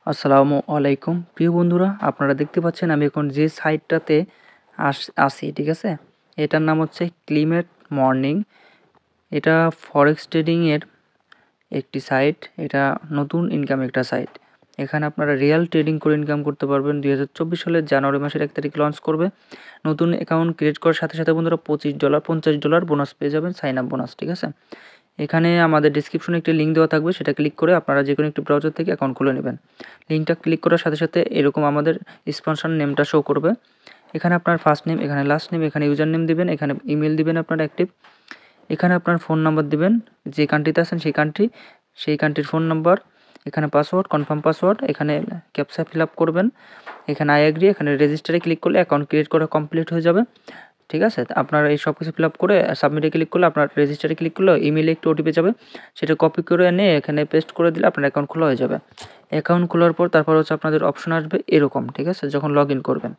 আসসালামু আলাইকুম প্রিয় বন্ধুরা, আপনারা দেখতে পাচ্ছেন আমি এখন যে সাইটটাতে আসি, ঠিক আছে। এটার নাম হচ্ছে ক্লিমেট মর্নিং। এটা ফরেক্স ট্রেডিংয়ের একটি সাইট। এটা নতুন ইনকাম একটা সাইট। এখানে আপনারা রিয়েল ট্রেডিং করে ইনকাম করতে পারবেন। 2024 সালের জানুয়ারি মাসের 1 তারিখ লঞ্চ করবে। নতুন অ্যাকাউন্ট ক্রিয়েট করার সাথে সাথে বন্ধুরা $25 $50 বোনাস পেয়ে যাবেন, সাইন আপ বোনাস, ঠিক আছে। এখানে আমাদের ডিসক্রিপশনে একটি লিঙ্ক দেওয়া থাকবে, সেটা ক্লিক করে আপনারা যে কোনো একটি ব্রাউজার থেকে অ্যাকাউন্ট খুলে নেবেন। লিঙ্কটা ক্লিক করার সাথে সাথে এরকম আমাদের স্পন্সর নেমটা শো করবে। এখানে আপনার ফার্স্ট নেম, এখানে লাস্ট নেম, এখানে ইউজার নেম দিবেন, এখানে ইমেল দিবেন আপনার অ্যাক্টিভ, এখানে আপনার ফোন নাম্বার দিবেন, যে কান্ট্রিতে আছেন সেই কান্ট্রির ফোন নাম্বার, এখানে পাসওয়ার্ড, কনফার্ম পাসওয়ার্ড, এখানে ক্যাপচা ফিল আপ করবেন, এখানে আই এগ্রি, এখানে রেজিস্টারে ক্লিক করলে অ্যাকাউন্ট ক্রিয়েট করা কমপ্লিট হয়ে যাবে, ঠিক আছে। আপনারা এই সব কিছু ফিল আপ করে সাবমিটে ক্লিক করলে, আপনার রেজিস্টারে ক্লিক করলে ইমেলে একটু ওটিপি যাবে, সেটা কপি করে এনে এখানে পেস্ট করে দিলে আপনার অ্যাকাউন্ট খোলা হয়ে যাবে। অ্যাকাউন্ট খোলার পর তারপর হচ্ছে আপনাদের অপশন আসবে এরকম, ঠিক আছে, যখন লগ ইন করবেন।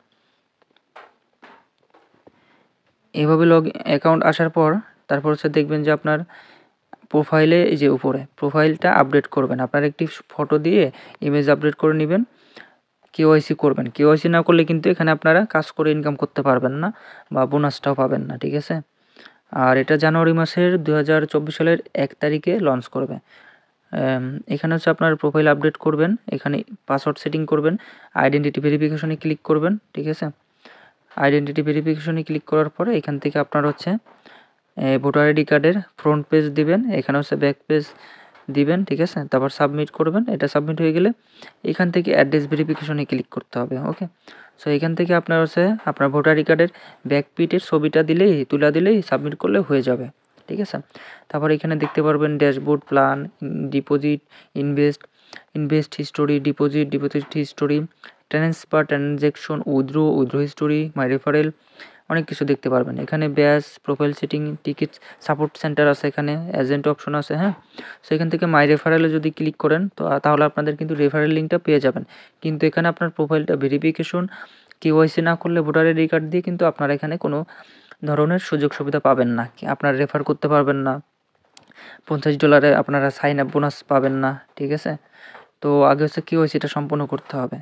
এভাবে অ্যাকাউন্ট আসার পর তারপর হচ্ছে দেখবেন যে আপনার প্রোফাইলে, এই যে উপরে প্রোফাইলটা আপডেট করবেন, আপনার একটি ফটো দিয়ে ইমেজ আপডেট করে নেবেন, কেওয়াইসি করবেন। কেওয়াইসি না করলে কিন্তু এখানে আপনারা কাজ করে ইনকাম করতে পারবেন না বা বোনাসটাও পাবেন না, ঠিক আছে। আর এটা জানুয়ারি মাসের 2024 সালের 1 তারিখে লঞ্চ করবে। এখানে হচ্ছে আপনার প্রোফাইল আপডেট করবেন, এখানে পাসওয়ার্ড সেটিং করবেন, আইডেন্টিটি ভেরিফিকেশনে ক্লিক করবেন, ঠিক আছে। আইডেন্টিটি ভেরিফিকেশনে ক্লিক করার পরে এখান থেকে আপনার হচ্ছে ভোটার আইডি কার্ডের ফ্রন্ট পেজ দিবেন, এখানে হচ্ছে ব্যাক পেজ দিবেন, ঠিক আছে। তারপর সাবমিট করবেন। এটা সাবমিট হয়ে গেলে এখান থেকে অ্যাড্রেস ভেরিফিকেশনে ক্লিক করতে হবে, ওকে। সো এখান থেকে আপনার হচ্ছে আপনার ভোটার আইডি কার্ডের ব্যাক পিটের ছবিটা তুলে দিলেই সাবমিট করলে হয়ে যাবে, ঠিক আছে। তারপর এখানে দেখতে পারবেন dashboard, plan, deposit, invest history, deposit history, transfer, transaction, withdraw history, my referral, অনেক কিছু দেখতে পারবেন। এখানে batch, profile setting, ticket support center আছে, এখানে এজেন্ট অপশন আছে, হ্যাঁ। সো এখান থেকে মাই রেফারেলে যদি ক্লিক করেন তো তাহলে আপনাদের কিন্তু রেফারেল লিঙ্কটা পেয়ে যাবেন। কিন্তু এখানে আপনার প্রোফাইলটা ভেরিফিকেশন, কেওয়াইসি না করলে ভোটার আইডি কার্ড দিয়ে কিন্তু আপনারা এখানে কোনো ধরনের সুযোগ সুবিধা পাবেন না, আপনারা রেফার করতে পারবেন না, $50 আপনারা সাইন আপ বোনাস পাবেন না, ঠিক আছে। তো আগে হচ্ছে কেওয়াইসিটা সম্পূর্ণ করতে হবে।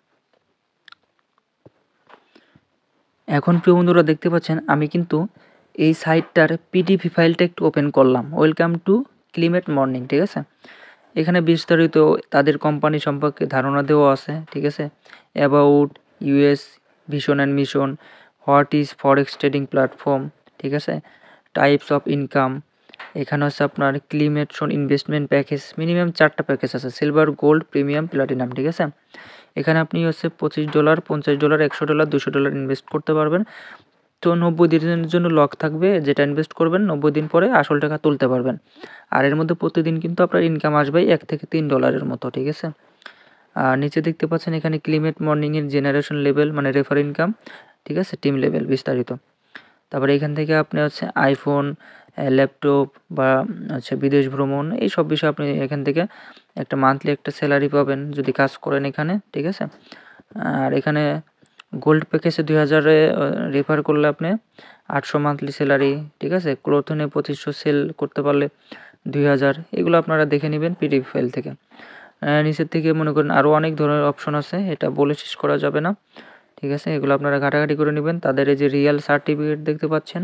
এখন প্রিয় বন্ধুরা দেখতে পাচ্ছেন আমি কিন্তু এই সাইটটার পিডিএফ ফাইলটা একটু ওপেন করলাম। ওয়েলকাম টু ক্লিমেট মর্নিং, ঠিক আছে। এখানে বিস্তারিত তাদের কোম্পানি সম্পর্কে ধারণা দেওয়া আছে, ঠিক আছে। About us vision and mission, what is forex trading platform, ঠিক আছে। টাইপস অফ ইনকাম, এখানে হচ্ছে আপনার ক্লিমেটশন ইনভেস্টমেন্ট প্যাকেজ, মিনিমাম 4টা প্যাকেজ আছে, সিলভার, গোল্ড, প্রিমিয়াম, প্ল্যাটিনাম, ঠিক আছে। এখানে আপনি হচ্ছে $25 $50 $100 $200 ইনভেস্ট করতে পারবেন। তো 90 দিনের জন্য লক থাকবে, যেটা ইনভেস্ট করবেন 90 দিন পরে আসল টাকা তুলতে পারবেন। আর এর মধ্যে প্রতিদিন কিন্তু আপনার ইনকাম আসবে $1 থেকে $3 মতো, ঠিক আছে। আর নিচে দেখতে পাচ্ছেন এখানে ক্লিমেট মর্নিংয়ের জেনারেশন লেভেল মানে রেফার ইনকাম, ঠিক আছে, টিম লেভেল বিস্তারিত। তারপরে এখান থেকে আপনি হচ্ছে আইফোন, ল্যাপটপ বা হচ্ছে বিদেশ ভ্রমণ, এই সব বিষয়ে আপনি এখান থেকে একটা মান্থলি একটা স্যালারি পাবেন যদি কাজ করেন এখানে, ঠিক আছে। আর এখানে গোল্ড প্যাকেজে 2000-এ রেফার করলে আপনি 800 মান্থলি স্যালারি, ঠিক আছে। ক্লোথনে 2500 সেল করতে পারলে 2000, এগুলো আপনারা দেখে নেবেন পিডিএফ ফাইল থেকে। নিচের থেকে মনে করেন আরও অনেক ধরনের অপশন আছে, এটা বলে শেষ করা যাবে না, ঠিক আছে। এগুলো আপনারা ঘাটাঘাটি করে নেবেন। তাদের এই যে রিয়েল সার্টিফিকেট দেখতে পাচ্ছেন।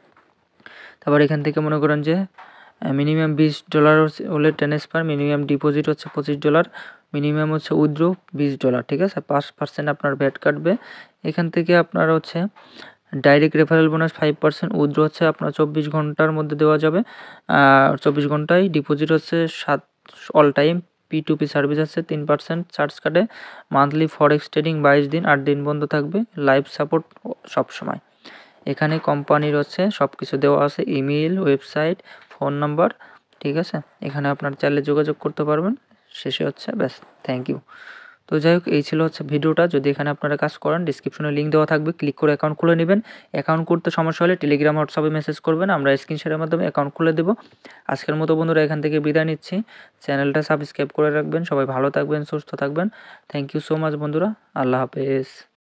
তারপর এখান থেকে মনে করেন যে মিনিমাম $20 হলে ট্রান্সফার, মিনিমাম ডিপোজিট হচ্ছে $25, মিনিমাম হচ্ছে উইথড্র $20, ঠিক আছে। 5% আপনার ভ্যাট কাটবে। এখান থেকে আপনার হচ্ছে ডাইরেক্ট রেফারেল বোনাস 5%, উইথড্র হচ্ছে আপনার 24 ঘন্টার মধ্যে দেওয়া যাবে। 24 ঘন্টায় ডিপোজিট হচ্ছে 7 অল টাইম। P2P সার্ভিস আছে 3% চার্জ কাটে। মান্থলি ফরেক্স ট্রেডিং 22 দিন, 8 দিন বন্ধ থাকবে। লাইভ সাপোর্ট সবসময়। এখানে কোম্পানির হচ্ছে সব কিছু দেওয়া আছে, ইমেল, ওয়েবসাইট, ফোন নাম্বার, ঠিক আছে। এখানে আপনার চাইলে যোগাযোগ করতে পারবেন। শেষে হচ্ছে ব্যাস, থ্যাংক ইউ। তো যাই হোক, এই ছিল হচ্ছে ভিডিওটা। যদি এখানে আপনারা কাজ করেন ডিসক্রিপশনে লিঙ্ক দেওয়া থাকবে, ক্লিক করে অ্যাকাউন্ট খুলে নেবেন। অ্যাকাউন্ট করতে সমস্যা হলে টেলিগ্রাম, হোয়াটসঅ্যাপে মেসেজ করবেন, আমরা স্ক্রিনশটের মাধ্যমে অ্যাকাউন্ট খুলে দেবো। আজকের মতো বন্ধুরা এখান থেকে বিদায় নিচ্ছি। চ্যানেলটা সাবস্ক্রাইব করে রাখবেন। সবাই ভালো থাকবেন, সুস্থ থাকবেন। থ্যাংক ইউ সো মাচ বন্ধুরা, আল্লাহ হাফেজ।